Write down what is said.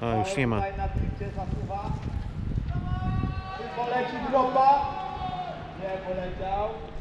A, już nie ma. Tutaj na drifcie zasuwa. Poleci dropa. Nie poleciał.